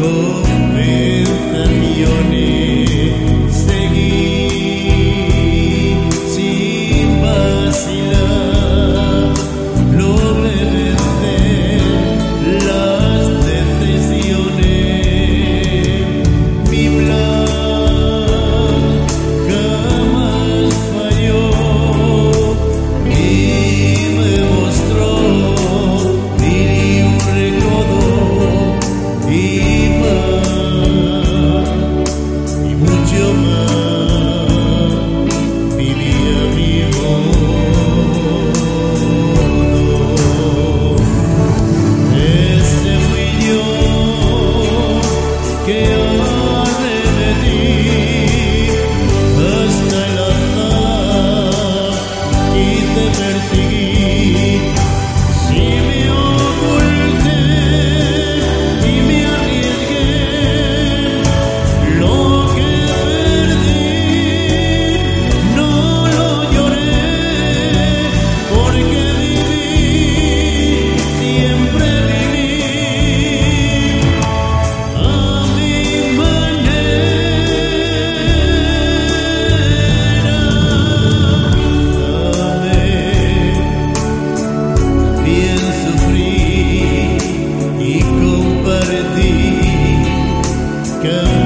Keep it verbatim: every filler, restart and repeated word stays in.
conversaciones seguí sin vacilar, logré vencer las decisiones. Mi plan jamás falló y me mostró mil un recodo y más y mucho más vivía mi modo. Ese fui yo que arremetí hasta el azar y te perseguí. Si me oculté y me arriesgué, lo que perdí no lo lloré, porque viví, siempre viví a mi manera. Amé, también sufrí y compartí.